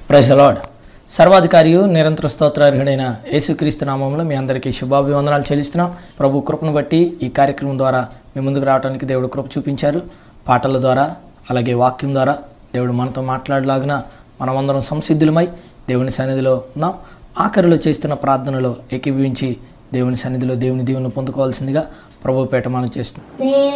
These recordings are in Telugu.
Praise the lord. సర్వాధికారియు నిరంతర స్తోత్రార్హుడైన యేసుక్రీస్తు నామములో మీ అందరికీ శుభాభివందనాలు చెల్లిస్తున్నాం. ప్రభు కృపను బట్టి ఈ కార్యక్రమం ద్వారా మీ ముందుకు రావడానికి దేవుడు కృప చూపించారు. పాటల ద్వారా అలాగే వాక్యం ద్వారా దేవుడు మనతో మాట్లాడలాగిన మనమందరం సంసిద్ధులమై దేవుని సన్నిధిలో ఉన్నాం. ఆఖరిలో చేస్తున్న ప్రార్థనలో ఏకీభవించి దేవుని సన్నిధిలో దేవుని దీవెనను పొందుకోవాల్సిందిగా ప్రభు పేట మనం చేస్తున్నాం.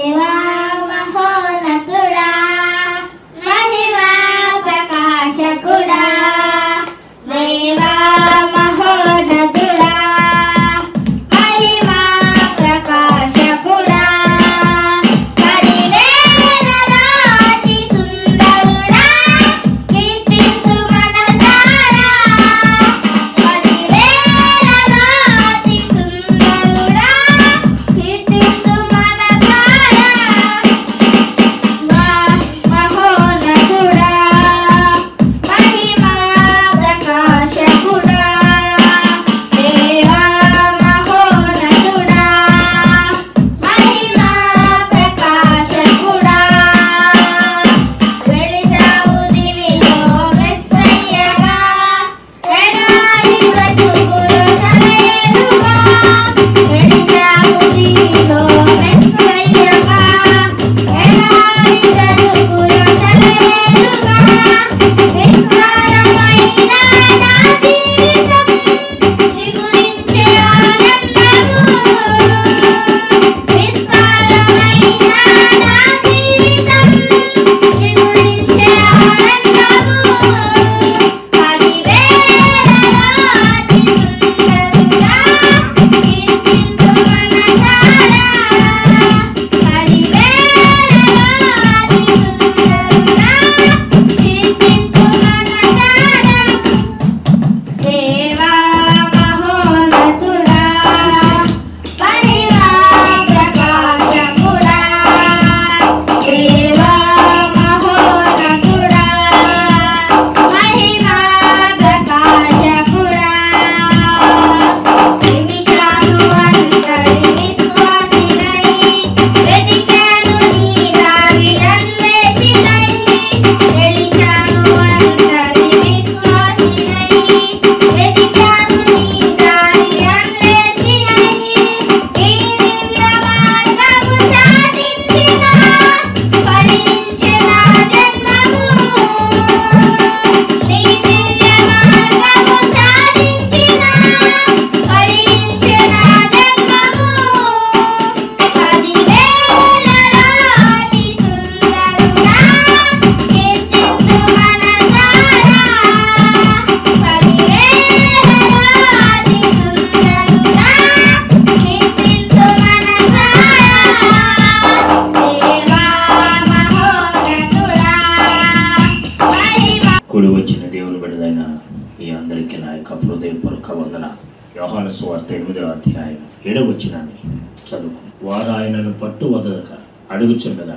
యోహాను సువార్త 8వ అధ్యాయం 7వ వచనాన్ని చదువుకు. వారు ఆయనను పట్టు వదలక అడుగుచుండగా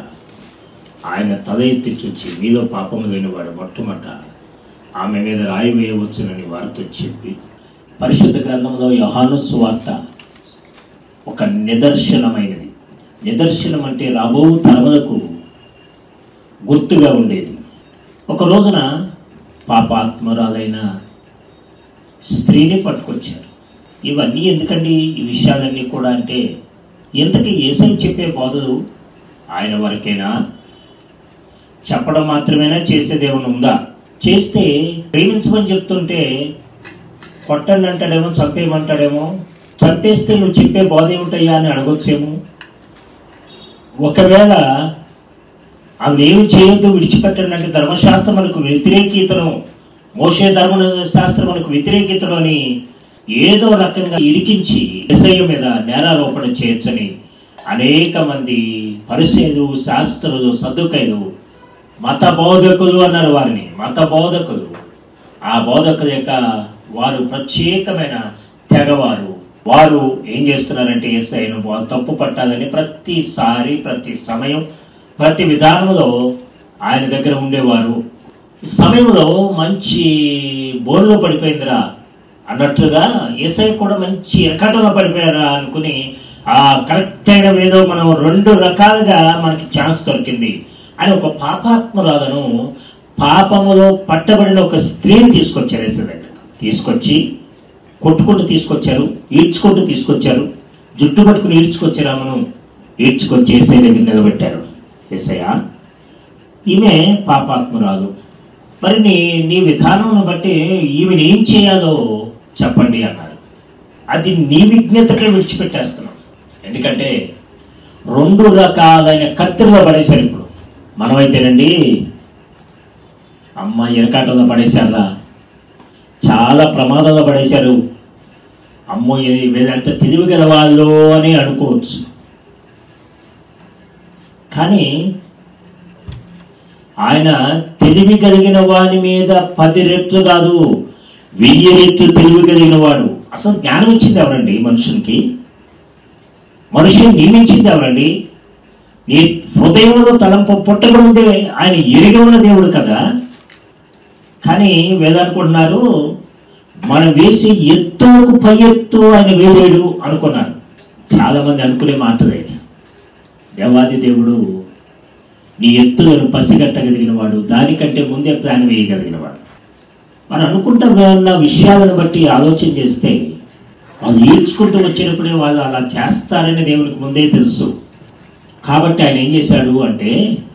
ఆయన తల ఎత్తి చూచి, మీలో పాపము లేనివాడు మొట్టమొదట ఆమె మీద రాయి వేయవచ్చునని వారితో చెప్పి, పరిశుద్ధ గ్రంథంలో యోహాను సువార్త ఒక నిదర్శనమైనది. నిదర్శనం అంటే రాబో తరములకు గుర్తుగా ఉండేది. ఒక రోజున పాపాత్మరాలైన స్త్రీని పట్టుకొచ్చారు. ఇవన్నీ ఎందుకండి, ఈ విషయాలన్నీ కూడా అంటే, ఎంతకీ యేసయ్య చెప్పే బోధలు ఆయన వరకేనా? చెప్పడం మాత్రమేనా? చేసేదేమైనా ఉందా? చేస్తే ప్రేమించమని చెప్తుంటే కొట్టండి అంటాడేమో, చంపేయమంటాడేమో. చంపేస్తే నువ్వు చెప్పే బోధ ఏమిటయ్యా అని అడగొచ్చేమో. ఒకవేళ అవి ఏమి చేయొద్దు, విడిచిపెట్టండి అంటే ధర్మశాస్త్రం మనకు వ్యతిరేకీతను, మోషే ధర్మశాస్త్రం మనకు వ్యతిరేకీతను అని ఏదో రకంగా ఇరికించి యేసయ్య మీద నేరారోపణ చేయొచ్చని అనేక మంది పరిసయ్యులు, శాస్త్రులు, సద్దుకయ్యులు, మత బోధకులు అన్నారు వారిని. మత బోధకులు, ఆ బోధకుల యొక్క వారు ప్రత్యేకమైన తెగవారు. వారు ఏం చేస్తున్నారంటే యేసయ్యను తప్పు పట్టాలని ప్రతిసారి, ప్రతి సమయం, ప్రతి విధానంలో ఆయన దగ్గర ఉండేవారు. ఈ సమయంలో మంచి బోన్లో పడిపోయిందిరా అన్నట్లుగా యేసయ్య కూడా మంచి ఎరకటంలో పడిపోయారా అనుకుని ఆ కరెక్ట్ అయిన ఏదో మనం రెండు రకాలుగా మనకి ఛాన్స్ దొరికింది అని ఒక పాపాత్మరాలను పాపములో పట్టబడిన ఒక స్త్రీని తీసుకొచ్చారు యేసు దగ్గరకు. తీసుకొచ్చి కొట్టుకుంటూ తీసుకొచ్చారు, ఈడ్చుకుంటూ తీసుకొచ్చారు, జుట్టు పట్టుకుని ఈడ్చుకొచ్చారు. ఆమెను ఈడ్చుకొచ్చి యేసయ్య దగ్గర నిలబెట్టారు. యేసయ్య, ఈమె పాపాత్మురాలు, మరి నీ విధానం బట్టి ఈమెను ఏం చేయాలో చెప్పండి అన్నారు. అది నీ విజ్ఞతకే విడిచిపెట్టేస్తున్నాం. ఎందుకంటే 2 రకాలైన కత్తిలో పడేశారు. ఇప్పుడు మనమైతేనండి, అమ్మ ఎరకాటంలో పడేశారా, చాలా ప్రమాదంలో పడేశారు, అమ్మో వీళ్ళంత తెలివి గల వాళ్ళు అని అనుకోవచ్చు. కానీ ఆయన తెలివి కలిగిన వాని మీద 10 రెట్లు కాదు 1000 రెట్లు తెలివి కలిగిన వాడు. అసలు జ్ఞానం ఇచ్చింది ఎవరండి మనుషునికి? మనుషుని నియమించింది ఎవరండి? నీ హృదయంలో తలంపు పుట్టక ముందే ఆయన ఎరిగి ఉన్న దేవుడు కదా. కానీ వేదనుకుంటున్నారు, మనం వేసి ఎత్తుకు పై ఎత్తు ఆయన వేరేడు అనుకున్నారు. చాలా మంది అనుకునే మాటలే. దేవాది దేవుడు నీ ఎత్తులను పసిగట్టగలిగిన వాడు, దానికంటే ముందే ప్లాన్ వేయగలిగిన వాడు. మనం అనుకుంటున్న విషయాలను బట్టి ఆలోచన చేస్తే వాళ్ళు ఈడ్చుకుంటూ వచ్చినప్పుడే వాళ్ళు అలా చేస్తారని దేవునికి ముందే తెలుసు. కాబట్టి ఆయన ఏం చేశాడు అంటే,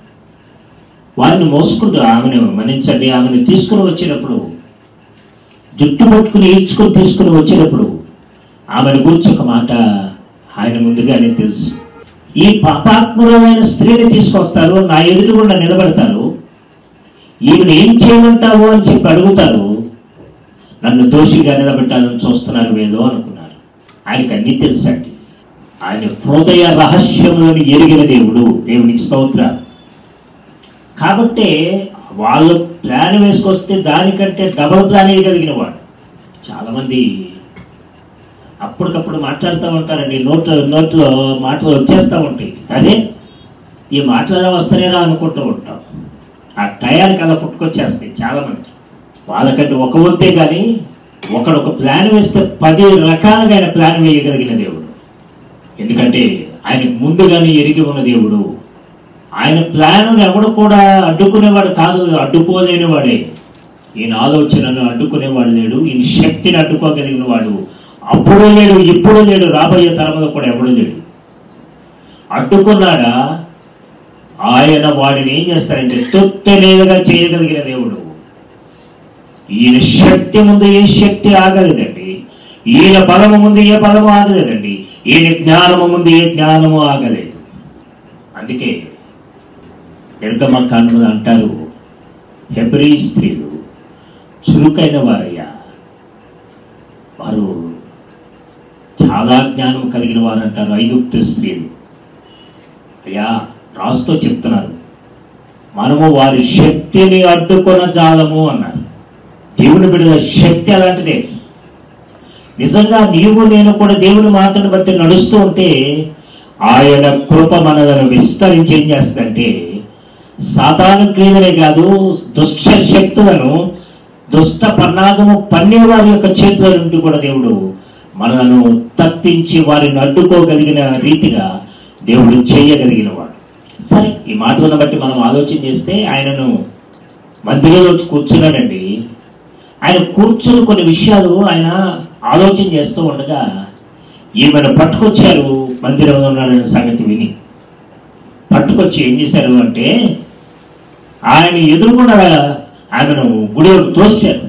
వారిని మోసుకుంటూ ఆమెను మన్నించండి, ఆమెను తీసుకుని వచ్చినప్పుడు, జుట్టు పట్టుకుని ఈడ్చుకొని తీసుకుని వచ్చినప్పుడు ఆమెను గురించి ఒక మాట ఆయన ముందుగానే తెలుసు. ఈ పాపాత్ములమైన స్త్రీని తీసుకొస్తారు, నా ఎదురుగుండా నిలబడతారు, ఈమెను ఏం చేయమంటావు అని చెప్పి అడుగుతారు. నన్ను దోషిగా నిలబెట్టాలని చూస్తున్నారు వీళ్ళు అనుకున్నారు. ఆయనకు అన్నీ తెలుసండి. ఆయన హృదయ రహస్యములను ఎరిగిన దేవుడు. దేవునికి స్తోత్రం. కాబట్టి వాళ్ళు ప్లాన్ వేసుకొస్తే దానికంటే డబల్ ప్లాన్ వేయగలిగిన వాడు. చాలామంది అప్పటికప్పుడు మాట్లాడుతూ ఉంటారండి, నోట్లో మాటలు వచ్చేస్తూ ఉంటాయి. అదే ఈ మాటలు ఎలా వస్తానేరా అనుకుంటూ ఉంటాం. ఆ టయానికి అలా పుట్టుకొచ్చేస్తాయి చాలామంది. వాళ్ళకంటే ఒక వంతే కానీ ఒకడొక ప్లాన్ వేస్తే 10 రకాలుగా ఆయన ప్లాన్ వేయగలిగిన దేవుడు. ఎందుకంటే ఆయనకు ముందుగానే ఎరిగి ఉన్న దేవుడు. ఆయన ప్లాన్ ఎవడు కూడా అడ్డుకునేవాడు కాదు, అడ్డుకోలేనివాడే. ఈయన ఆలోచనను అడ్డుకునేవాడు లేడు, ఈయన శక్తిని అడ్డుకోగలిగిన వాడు అప్పుడు లేడు, ఇప్పుడు లేడు, రాబోయే తరంలో కూడా ఎవడు లేడు. అడ్డుకున్నాడా ఆయన వాడిని ఏం చేస్తారంటే తొత్తెలేదుగా చేయగలిగిన దేవుడు. ఈయన శక్తి ముందు ఏ శక్తి ఆగలేదండి, ఈయన బలము ముందు ఏ బలము ఆగలేదండి, ఈయన జ్ఞానము ముందు ఏ జ్ఞానము ఆగలేదు. అందుకే నిర్గమకాండములో అంటారు, హెబ్రీ స్త్రీలు చురుకైన వారయ్యా, వారు చాలా జ్ఞానం కలిగిన వారు అంటారు. ఐగుప్తు స్త్రీలు అయ్యా రాస్తూ చెప్తున్నారు, మనము వారి శక్తిని అడ్డుకొన జాలము అన్నారు. దేవుని బిడ్డల శక్తి అలాంటిదే. నిజంగా నీవు నేను కూడా దేవుని మాటను బట్టి నడుస్తూ ఉంటే ఆయన కృప మనలను విస్తరించి ఏం చేస్తుందంటే, సాతాను క్రియలనే కాదు, దుష్ట శక్తులను, దుష్ట పన్నాగము పన్నేవారి యొక్క చేతుల నుండి కూడా దేవుడు మనలను తప్పించి వారిని అడ్డుకోగలిగిన రీతిగా దేవుడు చేయగలిగిన వాడు. సరే, ఈ మాటలను బట్టి మనం ఆలోచన చేస్తే ఆయనను మందిరంలో కూర్చున్నాడండి. ఆయన కూర్చుని కొన్ని విషయాలు ఆయన ఆలోచన చేస్తూ ఉండగా ఈమెను పట్టుకొచ్చారు మందిరంలో ఉన్నాడనే సంగతి విని. పట్టుకొచ్చి ఏం చేశారు అంటే, ఆయన ఎదురుకుండా ఆమెను గుడిలోకి తోశారు.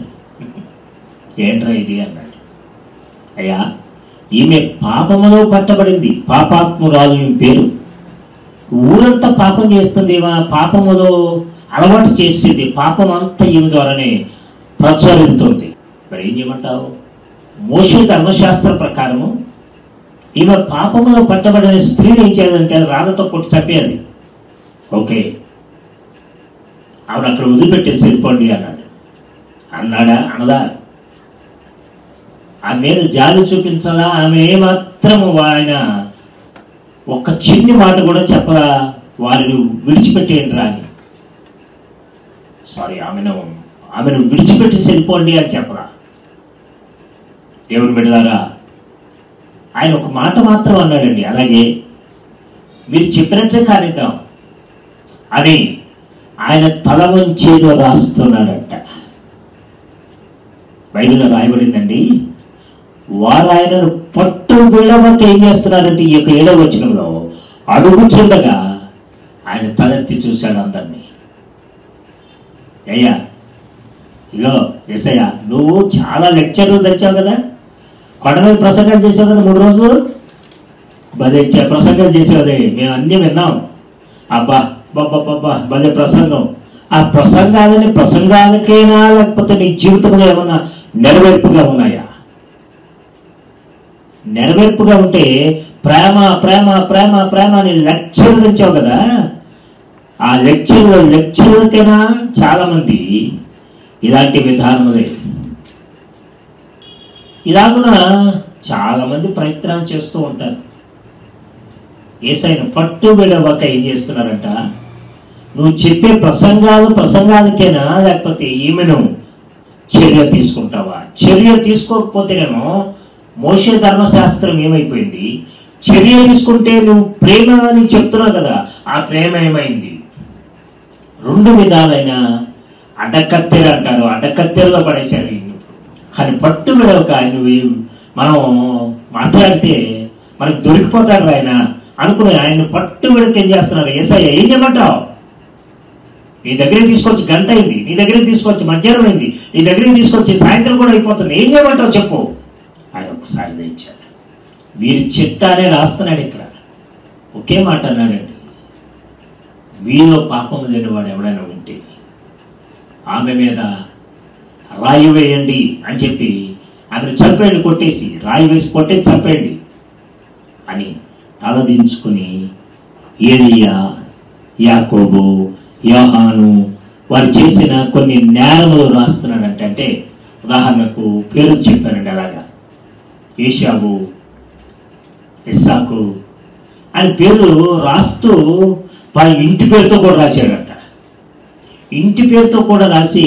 ఏంట్రా ఇది అన్నాడు. అయ్యా, ఈమె పాపములో పట్టబడింది, పాపాత్మురాలు ఈమె పేరు. ఊరంతా పాపం చేస్తుంది, పాపములో అలవాటు చేసేది, పాపం అంతా ఈమె ద్వారానే ప్రచురిస్తుంది. మరి ఏం చేయమంటావు? మోషే ధర్మశాస్త్ర ప్రకారము ఈమె పాపములో పట్టబడిన స్త్రీని ఏం చేయాలంటే రాళ్ళతో కొట్టి చంపేయాలి. ఓకే, ఆవిడ అక్కడ వదిలిపెట్టేసి వెళ్ళిపోండి అన్నాడు. అన్నాడా? అనదా? ఆమె మీద జాలి చూపించాలా? ఆమె ఏమాత్రము ఆయన ఒక్క చిన్ని మాట కూడా చెప్పరా, వారిని విడిచిపెట్టేయండి రా అని. సారీ, ఆమెను విడిచిపెట్టి వెళ్ళిపోండి అని చెప్పరా? దేవుని బిడ్డలారా, ఆయన ఒక మాట మాత్రం అన్నాడండి, అలాగే మీరు చెప్పినట్లే కానిద్దాం అని ఆయన తల వంచేదో రాస్తున్నాడట. బైబిల్లో రాయబడిందండి, వారు ఆయనను పట్టు విడవక ఏం చేస్తున్నారంటే ఈ యొక్క 7వ వచనంలో అడుగుచుండగా ఆయన తలెత్తి చూశాడు అందరినీ. అయ్యా, ఇగో ఎసయ్యా, నువ్వు చాలా లెక్చర్లు తెచ్చావు కదా, కొండ మీద ప్రసంగాలు చేసావు కదా 3 రోజులు, బదే ప్రసంగాలు చేసేదే మేము అన్నీ విన్నాం. అబ్బా బాబ్బా బదే ప్రసంగం. ఆ ప్రసంగాలకైనా లేకపోతే నీ జీవితంలో ఏమన్నా నెరవేర్పుగా ఉన్నాయా? నెరవేర్పుగా ఉంటే ప్రేమ ప్రేమ ప్రేమ ప్రేమ అని లెక్చర్లు తెచ్చావు కదా, ఆ లెక్చర్లకైనా చాలా మంది ఇలాంటి విధానములే. ఇలాగున చాలా మంది ప్రయత్నాలు చేస్తూ ఉంటారు. యేసయ్యను పట్టు విడవక ఏం చేస్తున్నారంట, నువ్వు చెప్పే ప్రసంగాలకైనా లేకపోతే ఈమెను చర్య తీసుకుంటావా? చర్య తీసుకోకపోతేనేమో మోషే ధర్మశాస్త్రం ఏమైపోయింది, చర్య తీసుకుంటే నువ్వు ప్రేమ అని చెప్తున్నావు కదా, ఆ ప్రేమ ఏమైంది? 2 విధాలైన అడ్డకత్తెలు అంటారు, అడ్డకత్తెల్లో పడేశారు. కానీ పట్టు విడవక నువ్వు మనం మాట్లాడితే మనకు దొరికిపోతాడు ఆయన అనుకుని ఆయన్ని పట్టు విడక ఏం చేస్తున్నారు? యేసయ్య ఏం చేయమంటావు? నీ దగ్గరికి తీసుకొచ్చి గంట అయింది, నీ దగ్గరికి తీసుకొచ్చి మధ్యాహ్నం అయింది, నీ దగ్గరికి తీసుకొచ్చి సాయంత్రం కూడా అయిపోతుంది, ఏం చేయమంటావు చెప్పు. ఆయన ఒకసారి తెచ్చాడు. వీరి చిట్టానే రాస్తున్నాడు. ఇక్కడ ఒకే మాట అన్నాడండి, మీలో పాపము లేనివాడు ఎవడైనా ఉంటే ఆమె మీద రాయి వేయండి అని చెప్పి ఆమెను చంపేయండి, కొట్టేసి రాయి వేసి కొట్టేసి చంపేయండి అని తలదించుకుని ఏలియా, యాకోబు, యోహాను వారు చేసిన కొన్ని నేరములు రాస్తున్నాడంటే. అంటే ఉదాహరణకు పేరు చెప్పానండి, అలాగా ఏషావు, ఇస్సాకు అని పేరు రాస్తూ ఇంటి పేరుతో కూడా రాశాడట. ఇంటి పేరుతో కూడా రాసి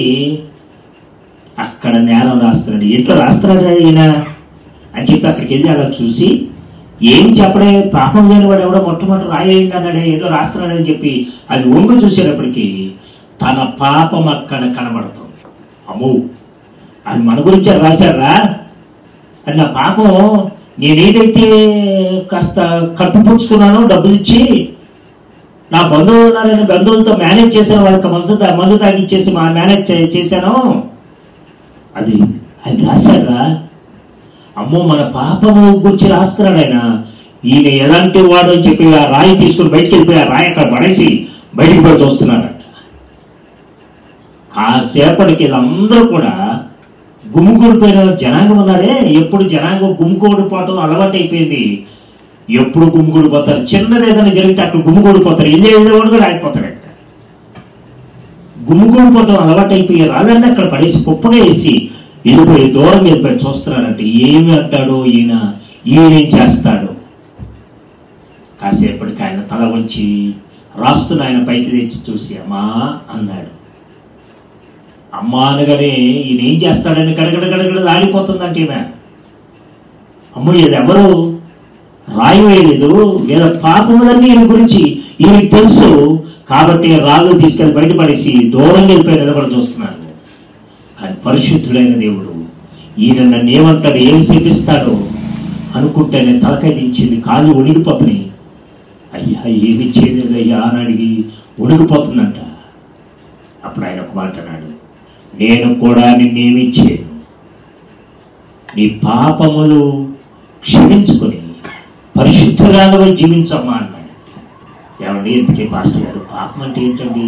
అక్కడ నేరం రాస్తున్నాడు. ఇంట్లో రాస్తున్నాడు ఈయన అని చెప్పి అక్కడికి వెళ్ళి అలా చూసి ఏమి చెప్పడే, పాపం లేని వాడు ఎవడో మొట్టమొదటి రాయండి అన్నాడే, ఏదో రాస్తున్నాడని చెప్పి అది వంగు చూసేటప్పటికి తన పాపం అక్కడ కనబడుతుంది. అమ్మో, అది మన గురించి రాశారా అని, నా పాపం నేనేదైతే కాస్త కప్పిపుచ్చుకున్నానో డబ్బులు ఇచ్చి నా బంధువులు ఉన్నారని బంధువులతో మేనేజ్ చేశాను, వాళ్ళకి మందు తాగిచ్చేసి మేనేజ్ చేశాను, అది ఆయన రాశారా? అమ్మో, మన పాపము గురించి రాస్తున్నాడు ఆయన. ఈయన ఎలాంటి వాడు అని చెప్పి ఆ రాయి తీసుకుని బయటికి వెళ్ళిపోయి ఆ రాయి అక్కడ పడేసి బయటికి పోయి చూస్తున్నారట. కాసేపటికి వీళ్ళందరూ కూడా గుమ్ముగూడిపోయిన జనాంగం ఉన్నారే, ఎప్పుడు జనాంగం గుమ్ముగూడిపోవటం అలవాటు అయిపోయింది. ఎప్పుడు గుమ్ముగూడిపోతారు, చిన్నది ఏదైనా జరిగితే అక్కడ గుమ్ముగూడిపోతారు, ఏదేవాడు కూడా ఆగిపోతాడు. అక్కడ గుమ్ముగూడిపోవటం అలవాటు అయిపోయి రాళ్ళన్నీ అక్కడ పడేసి కుప్పగా వేసి వెళ్ళిపోయి దూరం వెళ్ళిపోయి చూస్తున్నారంటే ఏమి అంటాడో ఈయనేం చేస్తాడు. కాసేపటికి ఆయన తల వంచి రాస్తున్న ఆయన పైకి తెచ్చి చూసి అమ్మా అన్నాడు. అమ్మా అనగానే ఈయన ఏం చేస్తాడని గడగడ ఆడిపోతుందంటే ఈమె. అమ్మో, ఇది ఎవరు రాయి వేయలేదు, లేదా పాపములన్నీ ఈయన గురించి ఈయనకి తెలుసు కాబట్టి రాళ్ళు తీసుకెళ్ళి బయటపడేసి దూరంగా వెళ్ళిపోయి నిలబడి చూస్తున్నారు. కానీ పరిశుద్ధుడైన దేవుడు ఈయన నన్ను ఏమంటాడు, ఏమి శపిస్తాడో అనుకుంటేనే తలకాయ దించింది, కాళ్ళు ఉణిగిపోతున్నాయి. అయ్యా ఏమి చేయలేదు అయ్యా అని అడిగి ఉణిగిపోతుందంట. అప్పుడు ఆయన ఒక మాట అన్నాడు, నేను కూడా నిన్నేమి చేయను, నీ పాపములు క్షమించుకొని పరిశుద్ధురాలవై జీవించమ్మా అన్నాడు. ఏమండి, ఎందుకే పాస్టర్ గారు పాపం అంటే ఏంటండి?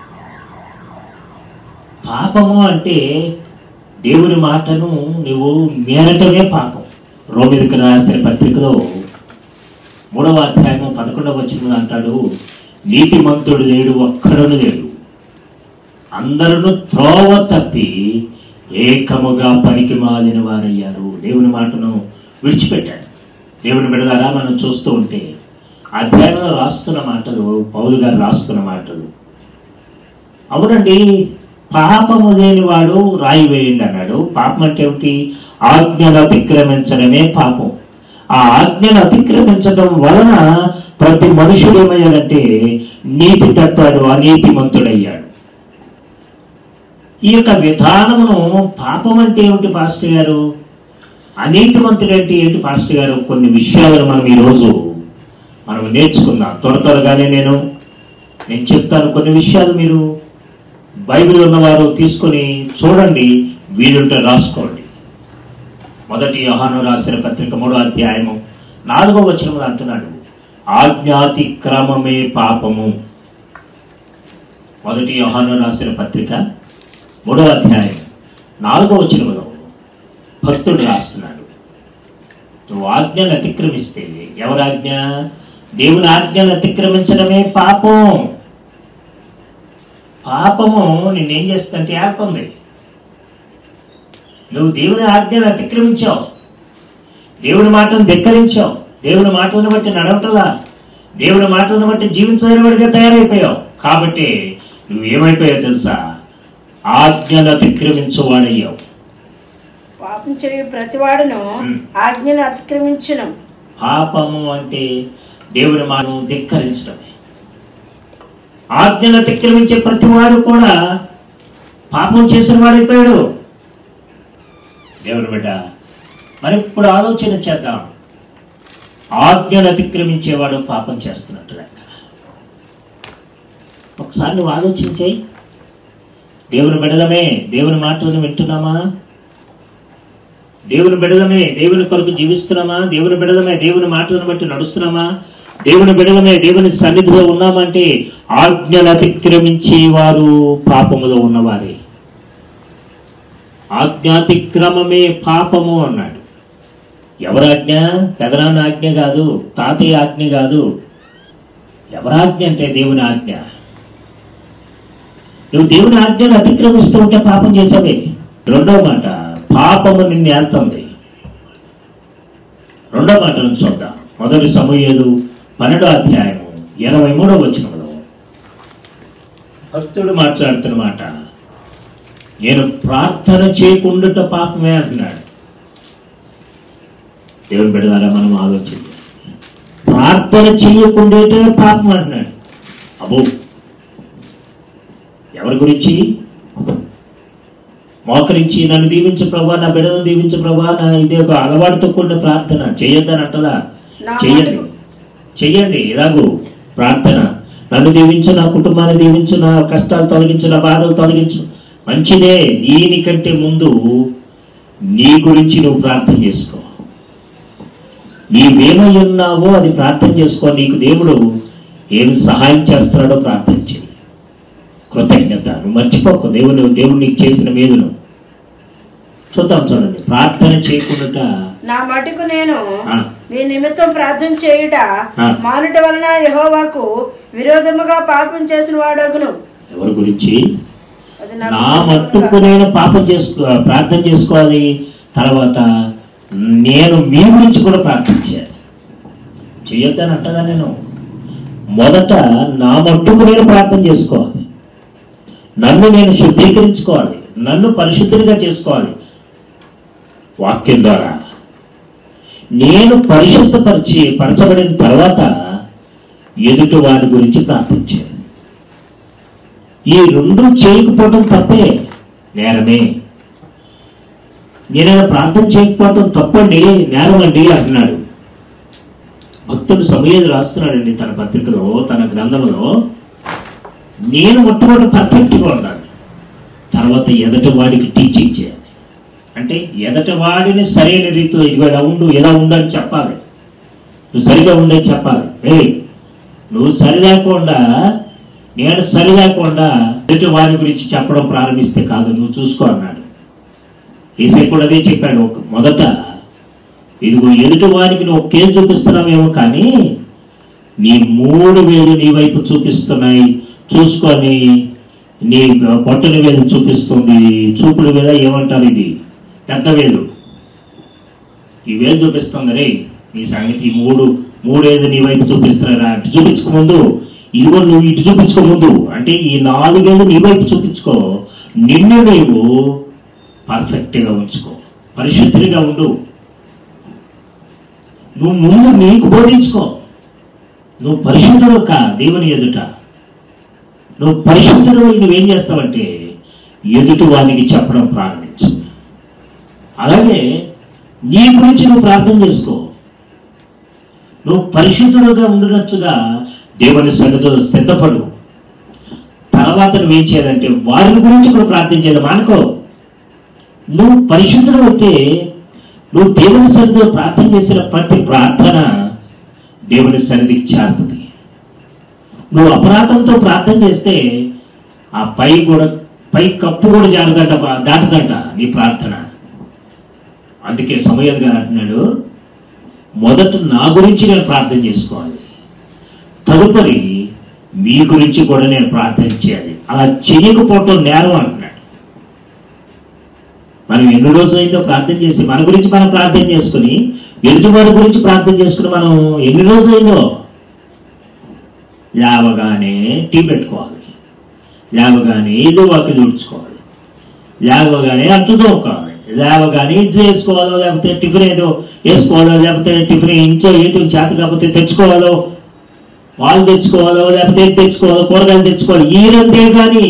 పాపము అంటే దేవుని మాటను నువ్వు మేరటమే పాపం. రోమిలకు రాసిన పత్రికలో 3వ అధ్యాయము 11వ వచనంలో అంటాడు, నీతిమంతుడు లేడు, ఒక్కడును లేడు, అందరూ త్రోవ తప్పి ఏకముగా పనికి మాలిన వారయ్యారు. దేవుని మాటను విడిచిపెట్టాడు. దేవుని బిడ్డలారా, మనం చూస్తూ ఉంటే అధ్యాయంలో రాస్తున్న మాటలు, పౌలు గారు రాస్తున్న మాటలు. అవునండి, పాపము లేనివాడు రాయి వేయండి అన్నాడు. పాపం అంటే ఏమిటి? ఆజ్ఞను అతిక్రమించడమే పాపం. ఆ ఆజ్ఞను అతిక్రమించడం వలన ప్రతి మనుషుడు ఏమయ్యాడంటే నీతి తప్పాడు, అనీతిమంతుడయ్యాడు. ఈ యొక్క విధానమును పాపం అంటే ఏమిటి పాస్టర్ గారు, అనీతిమంతుడు అంటే ఏంటి పాస్టర్ గారు, కొన్ని విషయాలను మనం ఈరోజు మనం నేర్చుకుందాం. త్వరగానే నేను చెప్తాను కొన్ని విషయాలు. మీరు బైబిల్ ఉన్నవారు తీసుకొని చూడండి, వీలుంటే రాసుకోండి. 1 యోహాను రాసిన పత్రిక 3వ అధ్యాయము 4వ వచనంలో అంటున్నాడు, ఆజ్ఞాతిక్రమమే పాపము. 1 యోహాను రాసిన పత్రిక 3వ అధ్యాయం 4వ వచనంలో భక్తుడు రాస్తున్నాడు, నువ్వు ఆజ్ఞను అతిక్రమిస్తే, ఎవరి ఆజ్ఞ? దేవుని ఆజ్ఞను అతిక్రమించడమే పాపం. పాపము నిన్నేం చేస్తుందంటే ఏర్పంది. నువ్వు దేవుని ఆజ్ఞను అతిక్రమించావు, దేవుని మాటను ధిక్కరించావు, దేవుని మాటలను బట్టి నడవటలా, దేవుని మాటలను బట్టి జీవించలేనివాడిగా తయారైపోయావు. కాబట్టి నువ్వు ఏమైపోయావు తెలుసా? ఆజ్ఞను అతిక్రమించేవాడయ్యావు. పాపం చేయు ప్రతివాడును ఆజ్ఞను అతిక్రమించును. పాపము అంటే దేవుని మాటను ధిక్కరించడమే. ఆజ్ఞను అతిక్రమించే ప్రతివాడు కూడా పాపం చేసిన వాడైపోయాడు. దేవుని బిడ్డ, మరి ఇప్పుడు ఆలోచన చేద్దాం. ఆజ్ఞను అతిక్రమించేవాడు పాపం చేస్తున్నట్టు లెక్క. ఒకసారి నువ్వు ఆలోచించేయి. దేవుని బిడ్డలమే, దేవుని మాటలను వింటున్నామా? దేవుని బిడ్డలమే, దేవుని కొరకు జీవిస్తున్నామా? దేవుని బిడ్డలమే, దేవుని మాటలను బట్టి నడుస్తున్నామా? దేవుని బిడ్డలమే, దేవుని సన్నిధిలో ఉన్నామంటే ఆజ్ఞను అతిక్రమించి వారు పాపములో ఉన్నవారే. ఆజ్ఞాతిక్రమమే పాపము అన్నాడు. ఎవరాజ్ఞ? పెదనాన్న ఆజ్ఞ కాదు, తాతయ్య ఆజ్ఞ కాదు. ఎవరాజ్ఞ అంటే దేవుని ఆజ్ఞ. నువ్వు దేవుని ఆజ్ఞను అతిక్రమిస్తూ ఉంటే పాపం చేసావే. రెండవ మాట, పాపము నిన్ను ఏల్తుంది. రెండవ మాటను చూద్దాం. 1 సమూయేలు 12వ అధ్యాయము 23వ వచనంలో భక్తుడు మాట్లాడుతున్న మాట, నేను ప్రార్థన చేయకుండా పాపమే అంటున్నాడు. దేవుని బిడ్డలారా, మనం ఆలోచన చేస్తాం. ప్రార్థన చేయకుండా పాపం అంటున్నాడు. అబ్బో, ఎవరి గురించి? మోకరించి నన్ను దీవించు ప్రభా, నా బిడ్డను దీవించు ప్రభా, నా ఇదే ఒక అలవాటుతో కూడిన ప్రార్థన చేయొద్దని అంటదా? చెయ్యండి, చెయ్యండి. ఇలాగూ ప్రార్థన, నన్ను దీవించు, నా కుటుంబాన్ని దీవించు, నా కష్టాలు తొలగించు, నా బాధలు తొలగించు. మంచిదే. దీనికంటే ముందు నీ గురించి నువ్వు ప్రార్థన చేసుకో. నీవేమై ఉన్నావో అది ప్రార్థన చేసుకో. నీకు దేవుడు ఏమి సహాయం చేస్తున్నాడో ప్రార్థన చేయి. కృతజ్ఞత నువ్వు మర్చిపోకు. దేవుడు నీకు చేసిన మేలును చూద్దాం. చూడండి, ప్రార్థన చేయకుండా నా మటుకు నేను మీ నిమిత్తం ప్రార్థన చేయుట మానుట వలన యెహోవాకు విరోధముగా పాపం చేసిన వాడగును. ఎవరి గురించి? నా మట్టుకు నేను ప్రార్థన చేసుకోవాలి. తర్వాత నేను మీ గురించి కూడా ప్రార్థన చేయాలి. చెయ్యొద్దని అంటదా? నేను మొదట నా మట్టుకు నేను ప్రార్థన చేసుకోవాలి. నన్ను నేను శుద్ధీకరించుకోవాలి, నన్ను పరిశుద్ధునిగా చేసుకోవాలి. వాక్యం ద్వారా నేను పరచబడిన తర్వాత ఎదుటి వారి గురించి ప్రార్థించాలి. ఈ రెండు చేయకపోవడం తప్పే, నేరమే. నేనైనా ప్రార్థన చేయకపోవడం తప్పండి, నేరమండి అంటున్నాడు భక్తుడు. సమూయేలు రాస్తున్నాడండి తన పత్రికలో, తన గ్రంథంలో, నేను మొట్టమొదటి పర్ఫెక్ట్గా ఉండాలి, తర్వాత ఎదటి వాడికి టీచింగ్ చేయాలి. అంటే ఎదటి వాడిని సరైన రీతిలో ఇదిగో ఇలా ఉండు అని చెప్పాలి. నువ్వు సరిగా ఉండే చెప్పాలి. నువ్వు సరిలేకుండా, నేను సరిలేకుండా ఎదుటి వాడి గురించి చెప్పడం ప్రారంభిస్తే కాదు, నువ్వు చూసుకో అన్నాడు. యేసయ్య కూడా అదే చెప్పాడు. మొదట ఇదిగో ఎదుటి వారికి నువ్వు ఒకే చూపిస్తున్నావేమో, కానీ నీ 3 వేలు నీ వైపు చూపిస్తున్నాయి. చూసుకొని నీ బొట్టల వేలు చూపిస్తుంది. చూపుల మీద ఏమంటారు? ఇది పెద్ద వేలు, ఈ వేలు చూపిస్తుంది. రే నీ సంగతి, 3 నీ వైపు చూపిస్తున్నారా? అటు చూపించుకోముందు, ఇదిగో నువ్వు ఇటు చూపించుకోముందు, అంటే ఈ 4 ఏళ్ళు నీ వైపు చూపించుకో. నిన్ను నీవు పర్ఫెక్ట్గా ఉంచుకో, పరిశుద్ధిగా ఉండు. నువ్వు ముందు నీకు బోధించుకో. నువ్వు పరిశుద్ధుడు కా దేవుని ఎదుట. నువ్వు పరిశుద్ధుడు నువ్వేం చేస్తావంటే ఎదుటి వానికి చెప్పడం ప్రారంభించు. అలాగే నీ గురించి నువ్వు ప్రార్థన చేసుకో. నువ్వు పరిశుద్ధుడుగా ఉండినట్టుగా దేవుని సన్నిధిలో సిద్ధపడు. తర్వాత నువ్వేం చేయాలంటే వారి గురించి కూడా ప్రార్థన చేయడం మానుకో. నువ్వు పరిశుద్ధుడు అయితే నువ్వు దేవుని సన్నిధిలో ప్రార్థన చేసిన ప్రతి ప్రార్థన దేవుని సన్నిధికి చేరుతుంది. నువ్వు అపరాధంతో ప్రార్థన చేస్తే ఆ పై కప్పు కూడా దాటదంట నీ ప్రార్థన. అందుకే సమూయేలు గారు అంటున్నాడు, మొదట నా గురించి నేను ప్రార్థన చేసుకోవాలి, తదుపరి మీ గురించి కూడా నేను ప్రార్థన చేయాలి. అలా చేయకపోవటం నేరం అంటున్నాడు. మనం ఎన్ని రోజులైందో ప్రార్థన చేసి మన గురించి మనం ప్రార్థన చేసుకుని ఎదుటి వారి గురించి ప్రార్థన చేసుకుని మనం ఎన్ని రోజులైందో. లేవగానే టీ పెట్టుకోవాలి, లేవగానే ఏదో వాకి తుడుచుకోవాలి, లేవగానే అంటు తోముకోవాలి, లేవగానే ఇడ్లీ వేసుకోవాలో లేకపోతే టిఫిన్ ఏదో వేసుకోవాలో లేకపోతే టిఫిన్ ఇంట్లో ఏంటో చేత కాకపోతే తెచ్చుకోవాలో, పాలు తెచ్చుకోవాలో లేకపోతే తెచ్చుకోవాలో, కూరగాయలు తెచ్చుకోవాలి. ఈ రెండే కానీ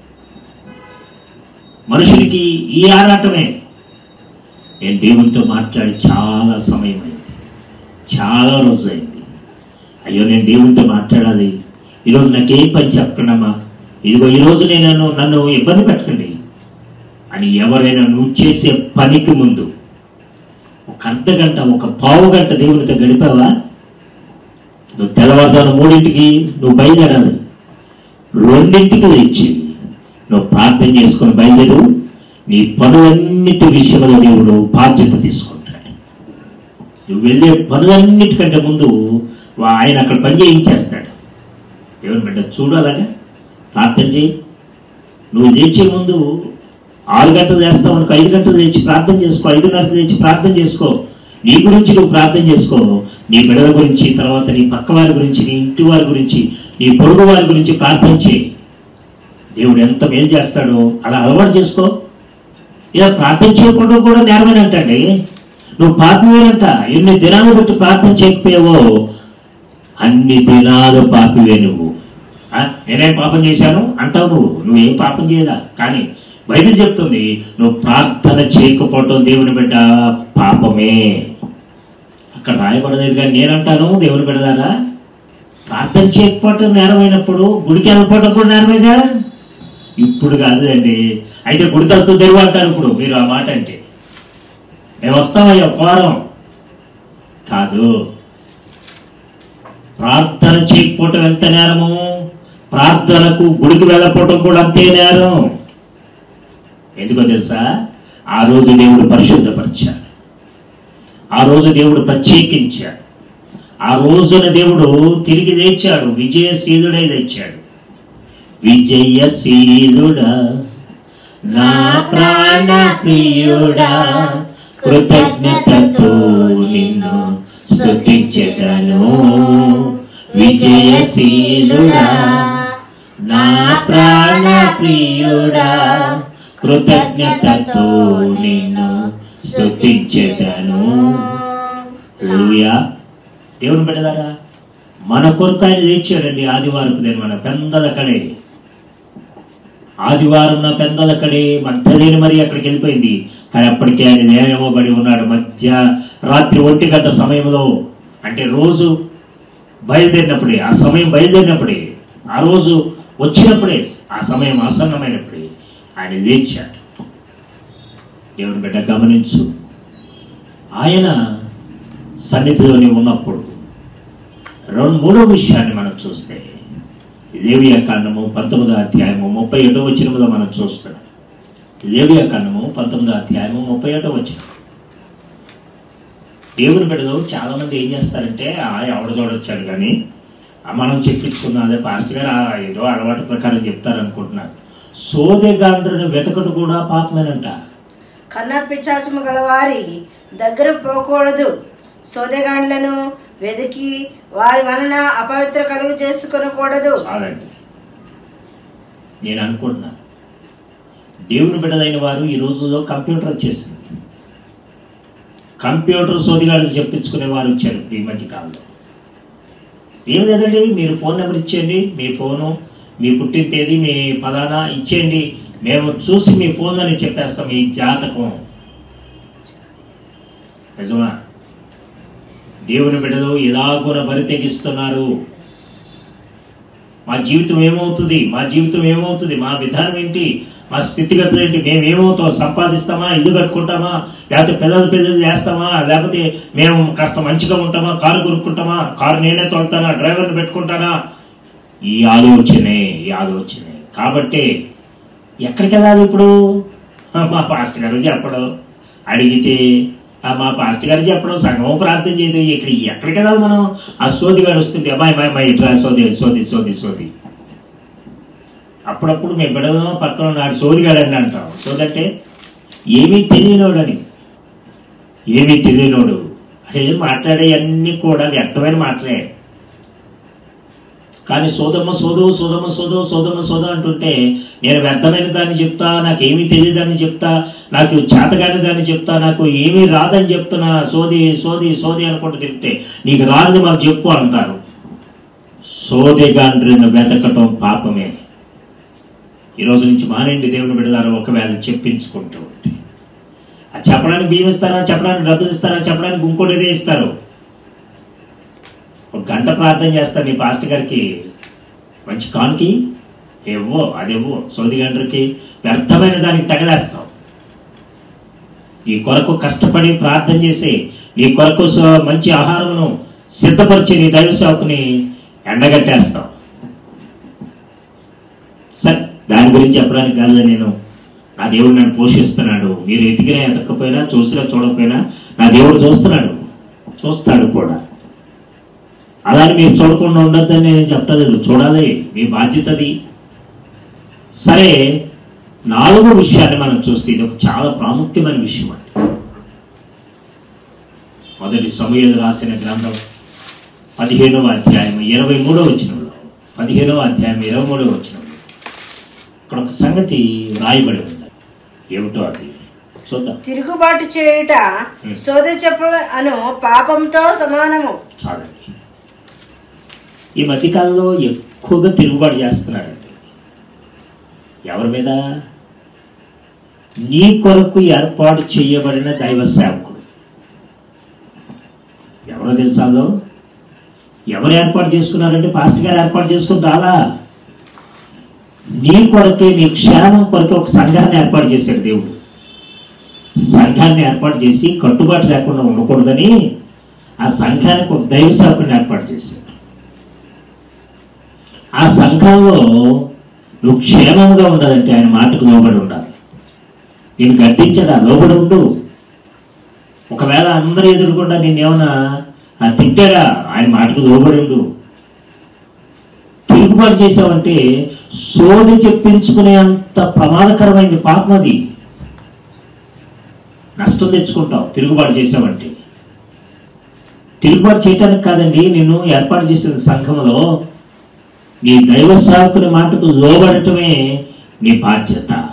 మనుషులకి ఈ ఆరాటమే. నేను దేవునితో మాట్లాడి చాలా సమయం అయింది, చాలా రోజు అయింది. అయ్యో నేను దేవునితో మాట్లాడాలి, ఈరోజు నాకేం పని చెప్పకుండామా, ఇదిగో ఈరోజు నన్ను ఇబ్బంది పెట్టకండి అని ఎవరైనా నువ్వు చేసే పనికి ముందు ఒక అర్ధగంట ఒక పావు గంట దేవునితో గడిపావా? నువ్వు తెల్లవారుజామున 3ంటికి నువ్వు బయలుదేరాలి, 2ంటికి లేచి నువ్వు ప్రార్థన చేసుకొని బయలుదేరు. నీ పనులన్నిటి విషయంలో దేవుడు బాధ్యత తీసుకుంటాడు. నువ్వు వెళ్ళే పనులన్నిటికంటే ముందు ఆయన అక్కడ పని చేయించేస్తాడు. దేవుని బిడ్డ చూడాలగా ప్రార్థన చేయి. నువ్వు లేచే ముందు 6 గంటలు చేస్తావు అనుకో, 5 గంటలు లేచి ప్రార్థన చేసుకో, 5:30 లేచి ప్రార్థన చేసుకో. నీ గురించి నువ్వు ప్రార్థన చేసుకో, నీ బిడ్డల గురించి, తర్వాత నీ పక్క వారి గురించి, నీ ఇంటి వారి గురించి, నీ పొరుగు వారి గురించి ప్రార్థన చేయి. దేవుడు ఎంత మేలు చేస్తాడో అలా అలవాటు చేసుకో. ఇలా ప్రార్థన చేయకుండా కూడా నేరమేనంటండి. నువ్వు పాపివేనంట. ఎన్ని దినాలు బట్టి ప్రార్థన చేయకపోయావో అన్ని దినాలు పాపివే నువ్వు. నేనేం పాపం చేశాను అంటావు, నువ్వేం పాపం చేయదా. కానీ బైబిల్ చెప్తుంది నువ్వు ప్రార్థన చేయకపోవటం దేవుని బిడ్డ పాపమే. అక్కడ రాయబడలేదు. కానీ నేనంటాను దేవుని బిడ్డదారా, ప్రార్థన చేయకపోవటం నేరమైనప్పుడు గుడికి వెళ్ళకపోవటం కూడా నేరమేగా. ఇప్పుడు కాదు అండి, అయితే గుడి తలుపు తెరువు అంటారు ఇప్పుడు మీరు ఆ మాట అంటే. మేము వస్తామయ్యా ఒక వారం కాదు. ప్రార్థన చేయకపోవటం ఎంత నేరము, ప్రార్థనకు గుడికి వెళ్ళకపోవటం కూడా అంతే నేరం. ఎందుకో తెలుసా? ఆ రోజు దేవుడు పరిశుద్ధపరిచాడు, ఆ రోజు దేవుడు ప్రత్యేకించాడు, ఆ రోజున దేవుడు తిరిగి తెచ్చాడు, విజయశీలుడై తెచ్చాడు. విజయశీలుడా నా ప్రాణ ప్రియుడా, కృతజ్ఞతతో నిన్ను స్తుతించెదను. విజయశీలుడా నా ప్రాణ ప్రియుడా, కృతజ్ఞతతో నిన్ను స్తుతించెదను. హల్లెలూయా. దేవుని బిడ్డలారా, మన కొరకు ఆయన తెచ్చాడండి ఆదివారం. మన పెందలక్కడే ఆదివారం నా పెందలక్కడే మధ్యలేని మరి అక్కడికి వెళ్ళిపోయింది. కానీ అప్పటికే ఆయన నేయమబడి ఉన్నాడు. రాత్రి 1 గంట సమయంలో, అంటే రోజు బయలుదేరినప్పుడే, ఆ సమయం బయలుదేరినప్పుడే, ఆ రోజు వచ్చినప్పుడే, ఆ సమయం ఆసన్నమైనప్పుడే ఆయన లేచాడు. దేవుని బిడ్డ గమనించు, ఆయన సన్నిధిలోని ఉన్నప్పుడు మూడో విషయాన్ని మనం చూస్తే లేవియా కాండము 19వ అధ్యాయము 31వ వచనంలో మనం చూస్తున్నాం. లేవియా కాండము 19వ అధ్యాయము 31వ వచనం. దేవుని బిడ్డలో చాలా మంది ఏం చేస్తారంటే, ఎవడ చూడొచ్చాడు కానీ మనం చెప్పించుకున్నా, అదే పాస్టర్ గారు ఏదో అలవాటు ప్రకారం చెప్తారనుకుంటున్నారు. సోదెగాండ్రుని వెతకడు కూడా పాపమేనంట. కన్న పిశాచము గలవారి దగ్గర పోకూడదు. సోదెగాండ్లను వెతికి వారి వలన అపవిత్ర కలుగు చేసుకొనకూడదు. చాలండి. నేను అనుకుంటున్నా, దేవుని బిడ్డలైన వారు ఈ రోజుల్లో కంప్యూటర్ వచ్చేసింది. కంప్యూటర్ సోదిగాడు చెప్పించుకునే వారు వచ్చారు ఈ మధ్య కాలంలో. ఏమి లేదండి, మీరు ఫోన్ నెంబర్ ఇచ్చేయండి, మీ ఫోను, మీ పుట్టిన తేదీ, మీ పలానా ఇచ్చేయండి, మేము చూసి మీ ఫోన్ అని చెప్పేస్తాం ఈ జాతకం. నిజమా? దేవుని బిడ్డలు ఎలాగోన బరి తెగిస్తున్నారు. మా జీవితం ఏమవుతుంది, మా జీవితం ఏమవుతుంది, మా విధానం ఏంటి, మా స్థితిగతులు ఏంటి, మేమేమవుతాం, సంపాదిస్తామా, ఇల్లు కట్టుకుంటామా, లేకపోతే పెద్దలు చేస్తామా, లేకపోతే మేము కాస్త మంచిగా ఉంటామా, కారు కొనుక్కుంటామా, కారు నేనే తోలుతానా, డ్రైవర్ని పెట్టుకుంటానా, ఈ ఆలోచనే. కాబట్టి ఎక్కడికి వెళ్ళాలి ఇప్పుడు? మా పాస్టర్ గారు చెప్పడం, అడిగితే మా పాస్టర్ గారు చెప్పడం, సంఘం ప్రార్థన చేయదు. ఎక్కడికి వెళ్ళాలి మనం? ఆ సోదిగాడు వస్తుంటే అమ్మాయి ఇట్లా సోది. అప్పుడప్పుడు మేము బిడదాం పక్కన నాడు సోదిగాడని అంటాం. సోదంటే ఏమీ తెలియనోడు అంటే మాట్లాడే అన్నీ కూడా వ్యర్థమైన మాటలే. కానీ సోదమ్మ అంటుంటే నేను వ్యర్థమైన దాన్ని చెప్తా, నాకు ఏమీ తెలియదని చెప్తా, నాకు చేతగాని దాన్ని చెప్తా, నాకు ఏమీ రాదని చెప్తున్నా, సోది అనుకుంటూ తిప్పితే నీకు రాదని మాకు చెప్పు అంటారు. సోదిగాండ్రిని వెతకటం పాపమే. ఈరోజు నుంచి మానేండి దేవుని బిడ్డలారా. ఒకవేళ చెప్పించుకుంటూ ఉంటే అది చెప్పడానికి బియ్యం ఇస్తారా, చెప్పడానికి డబ్బులు ఇస్తారా, చెప్పడానికి ఇంకోటి ఏదో ఇస్తారు. ఒక గంట ప్రార్థన చేస్తారు నీ పాస్టర్ గారికి, మంచి కాన్కి అదేవో సోది గంటకి వ్యర్థమైన దానికి తగలేస్తాం. నీ కొరకు కష్టపడి ప్రార్థన చేసి నీ కొరకు మంచి ఆహారమును సిద్ధపరిచి నీ దైవ సేవకుని ఎండగట్టేస్తాం. సరే, దాని గురించి చెప్పడానికి కాదు. నేను నా దేవుడు నన్ను పోషిస్తున్నాడు. మీరు ఎతికినా ఎతకపోయినా, చూసినా చూడకపోయినా నా దేవుడు చూస్తాడు కూడా. అలానే మీరు చూడకుండా ఉండొద్దని నేను చెప్పలేదు, చూడాలి, మీ బాధ్యత అది. సరే, 4వ విషయాన్ని మనం చూస్తే ఇది ఒక చాలా ప్రాముఖ్యమైన విషయం అండి. మొదటి సమూయేలు రాసిన గ్రంథం 15వ అధ్యాయం 23వ వచనంలో, 15వ అధ్యాయం 23వ వచనంలో ఇక్కడ ఒక సంగతి రాయబడి ఉంది. ఏమిటో అది చూద్దాం. తిరుగుబాటు చేయుట సోదె చెప్పు అను పాపంతో సమానము. చాలండి. ఈ మధ్యకాలంలో ఎక్కువగా తిరుగుబాటు చేస్తున్నారండి. ఎవరి మీద? నీ కొరకు ఏర్పాటు చేయబడిన దైవ సేవకుడు. ఎవరో తెలుసాలో? ఎవరు ఏర్పాటు చేసుకున్నారంటే పాస్టర్ గారు ఏర్పాటు చేసుకుని రాలా. నీ కొరకే, నీ క్షేమం కొరకే ఒక సంఘాన్ని ఏర్పాటు చేశాడు దేవుడు. సంఘాన్ని ఏర్పాటు చేసి కట్టుబాటు లేకుండా ఉండకూడదని ఆ సంఘానికి ఒక దైవ సేవకుని ఏర్పాటు చేశాడు. ఆ సంఘంలో నువ్వు క్షేమంగా ఉండాలంటే ఆయన మాటకు లోబడి ఉండాలి. నేను గద్దించడా, లోబడి ఉండు. ఒకవేళ అందరూ ఎదురుకుండా నేనేమన్నా తిట్టాడా, ఆయన మాటకు లోబడి ఉండు. తిరుగుబాటు చేసావంటే సోది చెప్పించుకునే అంత ప్రమాదకరమైంది పాపం. అది నష్టం తెచ్చుకుంటావు తిరుగుబాటు చేసావంటే. తిరుగుబాటు చేయటానికి కాదండి నిన్ను ఏర్పాటు చేసిన సంఘంలో నీ దైవ సేవకుని మాటకు లోబడటమే నీ బాధ్యత.